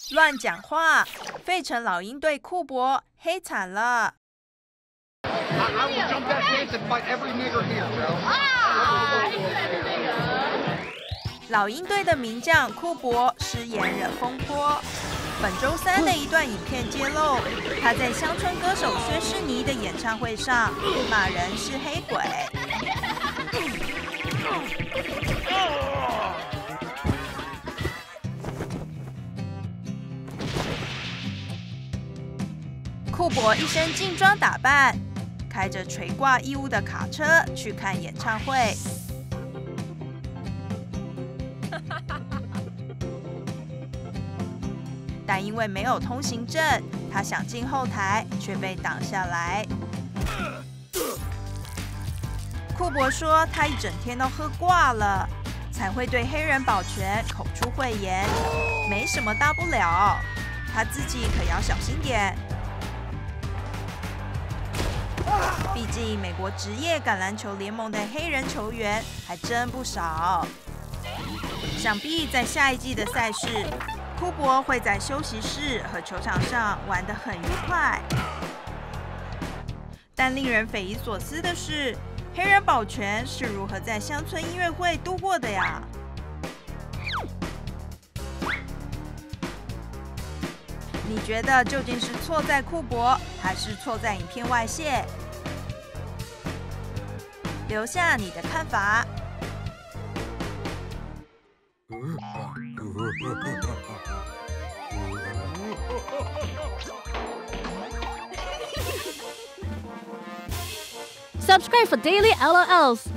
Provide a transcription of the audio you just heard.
乱讲话！费城老鹰队库珀黑惨了。老鹰队的名将库珀失言惹风波。本周三的一段影片揭露，他在乡村歌手薛士尼的演唱会上骂人是黑鬼。库珀一身劲装打扮，开着垂挂义乌的卡车去看演唱会。但因为没有通行证，他想进后台却被挡下来。库珀说，他一整天都喝挂了，才会对黑人保全口出秽言，没什么大不了，他自己可要小心点。毕竟美国职业橄榄球联盟的黑人球员还真不少，想必在下一季的赛事，库珀会在休息室和球场上玩得很愉快。但令人匪夷所思的是，黑人保全是如何在乡村音乐会度过的呀？你觉得究竟是错在库珀，还是错在影片外泄？留下你的看法。 Subscribe for daily LOLs.